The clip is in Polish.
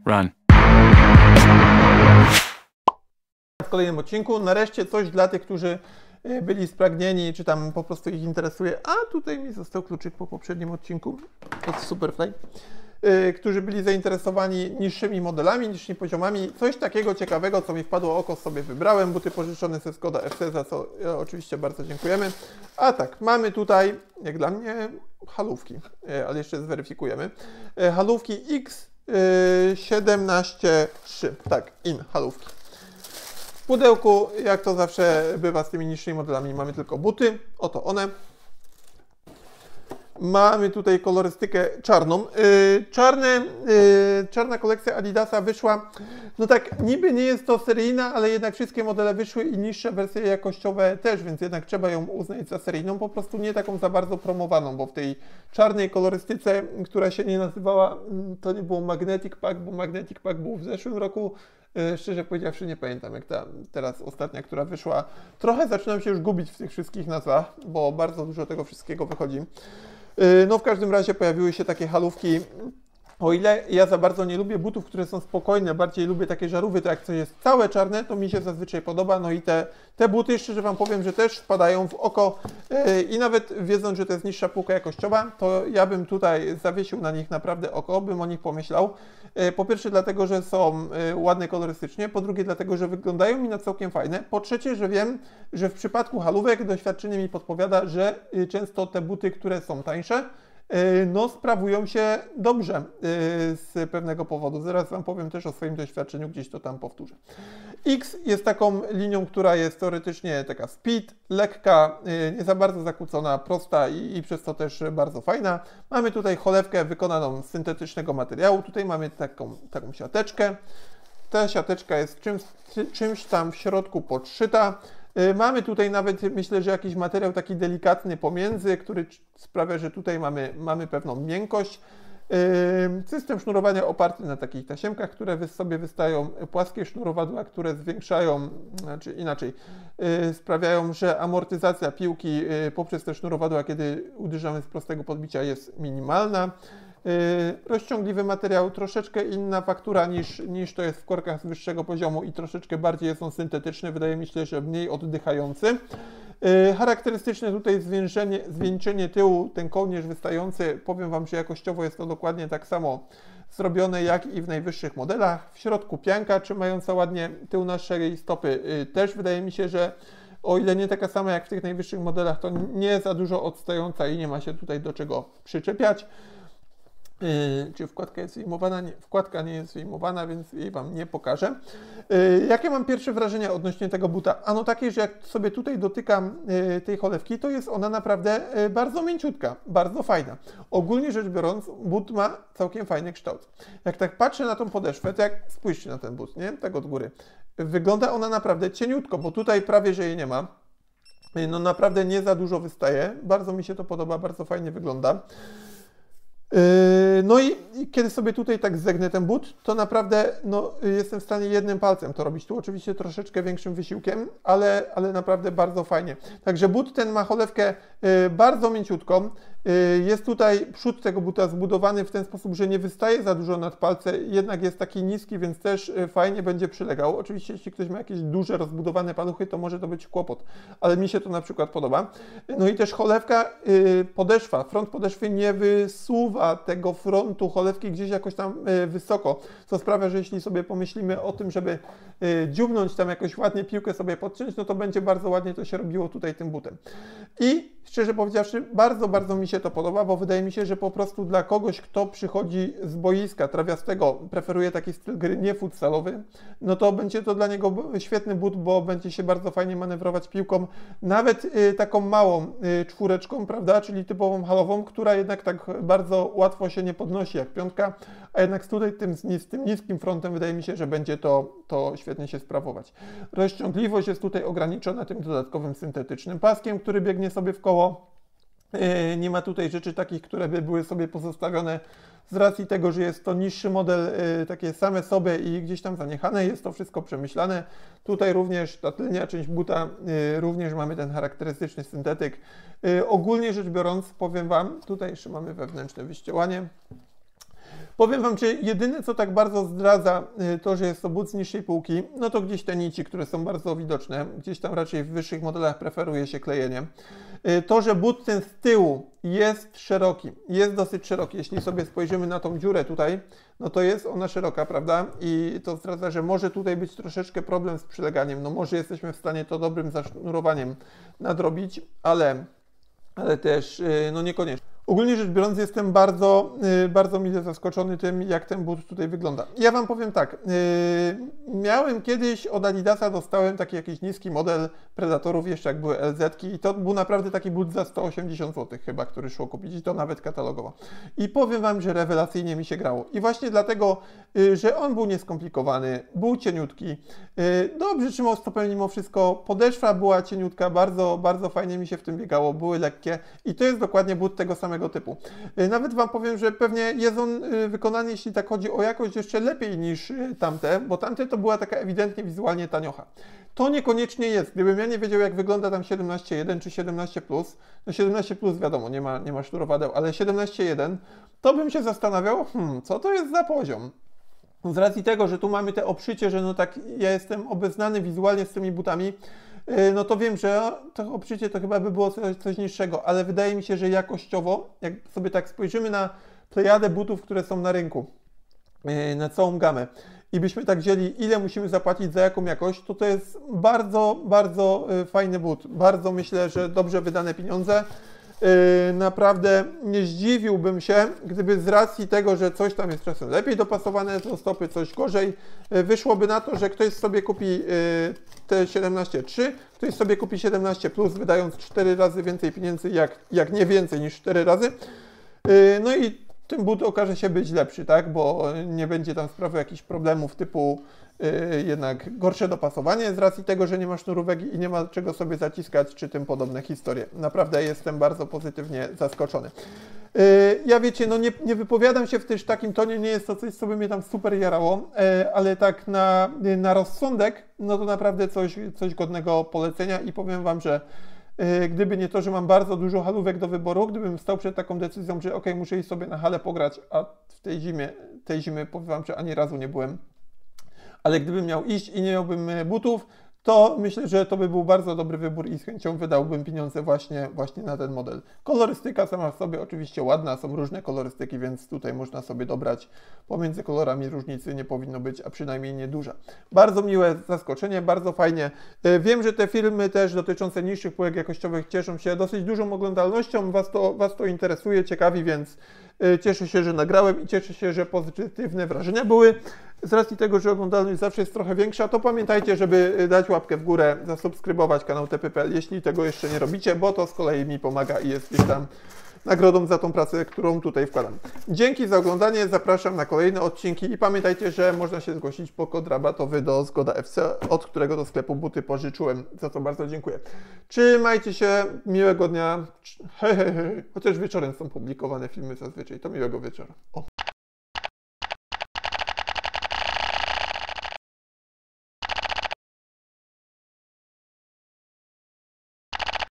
Run. W kolejnym odcinku nareszcie coś dla tych, którzy byli spragnieni, czy tam po prostu ich interesuje. A tutaj mi został kluczyk po poprzednim odcinku od Superfly. Którzy byli zainteresowani niższymi modelami, niższymi poziomami. Coś takiego ciekawego, co mi wpadło oko, sobie wybrałem. Buty pożyczone ze Skoda FC, za co oczywiście bardzo dziękujemy. A tak, mamy tutaj, jak dla mnie, halówki, ale jeszcze zweryfikujemy. Halówki X17.3, tak, halówki. W pudełku, jak to zawsze bywa z tymi niższymi modelami, mamy tylko buty, oto one. Mamy tutaj kolorystykę czarną. Czarna kolekcja Adidasa wyszła, no tak niby nie jest to seryjna, ale jednak wszystkie modele wyszły i niższe wersje jakościowe też, więc jednak trzeba ją uznać za seryjną, po prostu nie taką za bardzo promowaną, bo w tej czarnej kolorystyce, która się nie nazywała, to nie było Magnetic Pack, bo Magnetic Pack był w zeszłym roku. Szczerze powiedziawszy nie pamiętam, jak ta teraz ostatnia, która wyszła. Trochę zaczynam się już gubić w tych wszystkich nazwach, bo bardzo dużo tego wszystkiego wychodzi. No w każdym razie pojawiły się takie halówki. O ile ja za bardzo nie lubię butów, które są spokojne, bardziej lubię takie żarówy, to jak coś jest całe czarne, to mi się zazwyczaj podoba. No i te buty, szczerze Wam powiem, że też wpadają w oko i nawet wiedząc, że to jest niższa półka jakościowa, to ja bym tutaj zawiesił na nich naprawdę oko, bym o nich pomyślał. Po pierwsze dlatego, że są ładne kolorystycznie, po drugie dlatego, że wyglądają mi na całkiem fajne, po trzecie, że wiem, że w przypadku halówek doświadczenie mi podpowiada, że często te buty, które są tańsze, no sprawują się dobrze z pewnego powodu. Zaraz Wam powiem też o swoim doświadczeniu, gdzieś to tam powtórzę. X jest taką linią, która jest teoretycznie taka speed, lekka, nie za bardzo zakłócona, prosta i przez to też bardzo fajna. Mamy tutaj cholewkę wykonaną z syntetycznego materiału. Tutaj mamy taką siateczkę. Ta siateczka jest czymś tam w środku podszyta. Mamy tutaj nawet, myślę, że jakiś materiał taki delikatny pomiędzy, który sprawia, że tutaj mamy pewną miękkość. System sznurowania oparty na takich tasiemkach, które sobie wystają, płaskie sznurowadła, które zwiększają, znaczy inaczej, sprawiają, że amortyzacja piłki poprzez te sznurowadła, kiedy uderzamy z prostego podbicia, jest minimalna. Rozciągliwy materiał, troszeczkę inna faktura niż to jest w korkach z wyższego poziomu i troszeczkę bardziej jest on syntetyczny, wydaje mi się, że mniej oddychający. Charakterystyczne tutaj zwieńczenie tyłu, ten kołnierz wystający, powiem Wam, że jakościowo jest to dokładnie tak samo zrobione jak i w najwyższych modelach. W środku pianka trzymająca ładnie tył naszej stopy też wydaje mi się, że o ile nie taka sama jak w tych najwyższych modelach, to nie za dużo odstająca i nie ma się tutaj do czego przyczepiać. Czy wkładka jest wyjmowana? Nie, wkładka nie jest wyjmowana, więc jej Wam nie pokażę. Jakie mam pierwsze wrażenia odnośnie tego buta? Ano takie, że jak sobie tutaj dotykam tej cholewki, to jest ona naprawdę bardzo mięciutka, bardzo fajna. Ogólnie rzecz biorąc, but ma całkiem fajny kształt. Jak tak patrzę na tą podeszwę, to jak spójrzcie na ten but, nie? Tak od góry. Wygląda ona naprawdę cieniutko, bo tutaj prawie, że jej nie ma. No naprawdę nie za dużo wystaje. Bardzo mi się to podoba, bardzo fajnie wygląda. No i kiedy sobie tutaj tak zegnę ten but, to naprawdę jestem w stanie jednym palcem to robić. Tu oczywiście troszeczkę większym wysiłkiem, ale naprawdę bardzo fajnie. Także but ten ma cholewkę bardzo mięciutką. Jest tutaj przód tego buta zbudowany w ten sposób, że nie wystaje za dużo nad palce, jednak jest taki niski, więc też fajnie będzie przylegał. Oczywiście jeśli ktoś ma jakieś duże, rozbudowane paluchy, to może to być kłopot, ale mi się to na przykład podoba. No i też cholewka, podeszwa, front podeszwy nie wysuwa tego frontu cholewki gdzieś jakoś tam wysoko, co sprawia, że jeśli sobie pomyślimy o tym, żeby dziubnąć tam jakoś ładnie piłkę sobie podciąć, no to będzie bardzo ładnie to się robiło tutaj tym butem. I szczerze powiedziawszy, bardzo mi się to podoba, bo wydaje mi się, że po prostu dla kogoś, kto przychodzi z boiska trawiastego, preferuje taki styl gry nie futsalowy, no to będzie to dla niego świetny but, bo będzie się bardzo fajnie manewrować piłką, nawet taką małą czwóreczką, prawda, czyli typową halową, która jednak tak bardzo łatwo się nie podnosi jak piątka, a jednak tutaj z tym niskim frontem wydaje mi się, że będzie to świetnie się sprawować. Rozciągliwość jest tutaj ograniczona tym dodatkowym syntetycznym paskiem, który biegnie sobie w koło. Nie ma tutaj rzeczy takich, które by były sobie pozostawione z racji tego, że jest to niższy model, takie same sobie i gdzieś tam zaniechane. Jest to wszystko przemyślane. Tutaj również ta tylnia część buta, również mamy ten charakterystyczny syntetyk. Ogólnie rzecz biorąc, powiem Wam, tutaj jeszcze mamy wewnętrzne wyściełanie. Powiem Wam, że jedyne co tak bardzo zdradza to, że jest to but z niższej półki, no to gdzieś te nici, które są bardzo widoczne, gdzieś tam raczej w wyższych modelach preferuje się klejenie. To, że but ten z tyłu jest szeroki, jest dosyć szeroki, jeśli sobie spojrzymy na tą dziurę tutaj, no to jest ona szeroka, prawda? I to zdradza, że może tutaj być troszeczkę problem z przyleganiem, no może jesteśmy w stanie to dobrym zasznurowaniem nadrobić, ale też no niekoniecznie. Ogólnie rzecz biorąc jestem bardzo mile zaskoczony tym, jak ten but tutaj wygląda. Ja Wam powiem tak, miałem kiedyś od Adidasa, dostałem taki jakiś niski model Predatorów, jeszcze jak były LZ-ki i to był naprawdę taki but za 180 zł chyba, który szło kupić i to nawet katalogowo. I powiem Wam, że rewelacyjnie mi się grało. I właśnie dlatego, że on był nieskomplikowany, był cieniutki, dobrze trzymał stopę mimo wszystko, podeszwa była cieniutka, bardzo fajnie mi się w tym biegało, były lekkie i to jest dokładnie but tego samego typu. Nawet Wam powiem, że pewnie jest on wykonany, jeśli tak chodzi o jakość, jeszcze lepiej niż tamte, bo tamte to była taka ewidentnie wizualnie taniocha. To niekoniecznie jest. Gdybym ja nie wiedział, jak wygląda tam 17.1 czy 17+, no 17+ wiadomo, nie ma sznurowadeł, ale 17.1, to bym się zastanawiał, co to jest za poziom? Z racji tego, że tu mamy te obszycie, że no tak ja jestem obeznany wizualnie z tymi butami, no to wiem, że to obszycie to chyba by było coś niższego, ale wydaje mi się, że jakościowo, jak sobie tak spojrzymy na plejadę butów, które są na rynku, na całą gamę i byśmy tak wzięli, ile musimy zapłacić za jaką jakość, to jest bardzo fajny but. Bardzo myślę, że dobrze wydane pieniądze. Naprawdę nie zdziwiłbym się, gdyby z racji tego, że coś tam jest czasem lepiej dopasowane do stopy, coś gorzej, wyszłoby na to, że ktoś sobie kupi te 17.3, ktoś sobie kupi 17+, wydając 4 razy więcej pieniędzy, jak nie więcej niż 4 razy. No i ten but okaże się być lepszy, tak? Bo nie będzie tam sprawy jakichś problemów typu jednak gorsze dopasowanie z racji tego, że nie ma sznurówek i nie ma czego sobie zaciskać, czy tym podobne historie. Naprawdę jestem bardzo pozytywnie zaskoczony. Ja wiecie, no nie wypowiadam się w też takim tonie, nie jest to coś, co by mnie tam super jarało, ale tak na rozsądek, no to naprawdę coś godnego polecenia i powiem Wam, że gdyby nie to, że mam bardzo dużo halówek do wyboru, gdybym stał przed taką decyzją, że ok, muszę iść sobie na halę pograć, a w tej zimy powiem Wam, że ani razu nie byłem, ale gdybym miał iść i nie miałbym butów, to myślę, że to by był bardzo dobry wybór i z chęcią wydałbym pieniądze właśnie na ten model. Kolorystyka sama w sobie oczywiście ładna, są różne kolorystyki, więc tutaj można sobie dobrać. Pomiędzy kolorami różnicy nie powinno być, a przynajmniej nie duża. Bardzo miłe zaskoczenie, bardzo fajnie. Wiem, że te filmy też dotyczące niższych półek jakościowych cieszą się dosyć dużą oglądalnością. Was to interesuje, ciekawi, więc cieszę się, że nagrałem i cieszę się, że pozytywne wrażenia były. Z racji tego, że oglądalność zawsze jest trochę większa, to pamiętajcie, żeby dać łapkę w górę, zasubskrybować kanał TPPL, jeśli tego jeszcze nie robicie, bo to z kolei mi pomaga i jest gdzieś tam nagrodą za tą pracę, którą tutaj wkładam. Dzięki za oglądanie, zapraszam na kolejne odcinki i pamiętajcie, że można się zgłosić po kod rabatowy do Zgoda FC, od którego do sklepu buty pożyczyłem, za co bardzo dziękuję. Trzymajcie się, miłego dnia, chociaż wieczorem są publikowane filmy zazwyczaj, to miłego wieczoru. O.